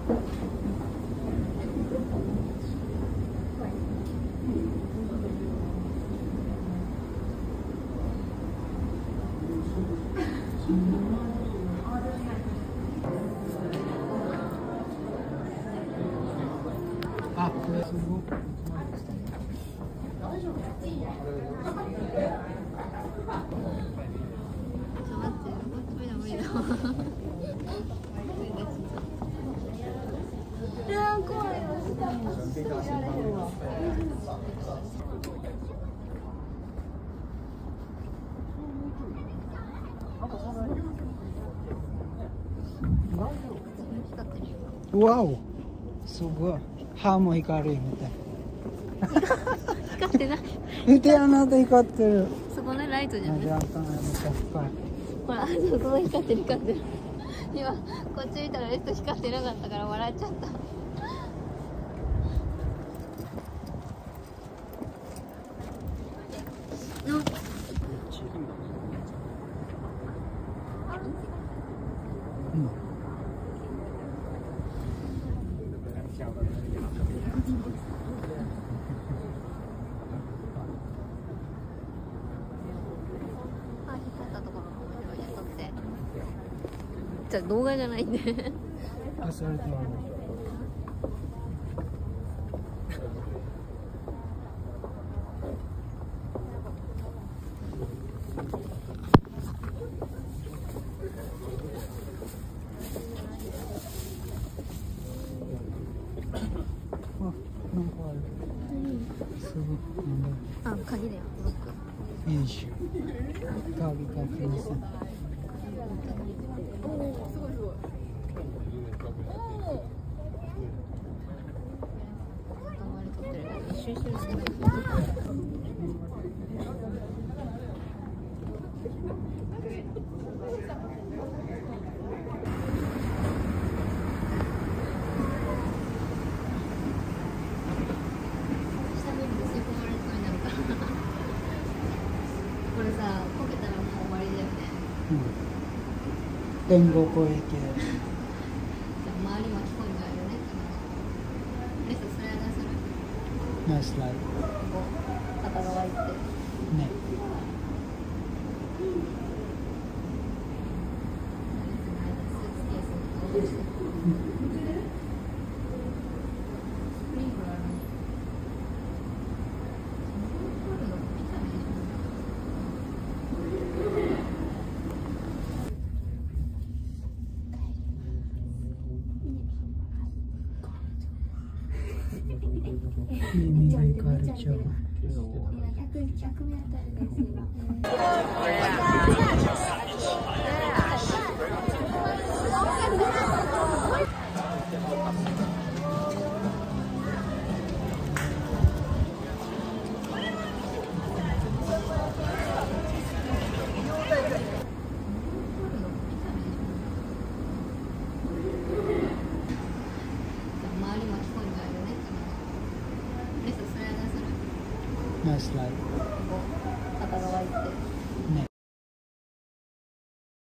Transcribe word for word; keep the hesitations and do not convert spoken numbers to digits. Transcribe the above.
あ、これすごい。わお、すごい。歯も光るみたい。 光ってない。 見て、あなた光ってる。 そこね、ライトじゃない。 あ、めっちゃ深い。 ほら、そこ光ってる光ってる。今こっち見たらレフト光ってなかったから笑っちゃった。のうん。じゃあ動画じゃないんで。 あ、それでは。あ、なんかある。すごい。 あ、鍵だよ。 いいし。鍵かけます。 これさ、こけたらもう終わりだよね。 うん。天国駅で。 じゃあ周り巻き込んじゃうよね。レススライダーする。 ナイスライここ片側行って。 ド。ね。耳がいかれちゃう。ナイスライド。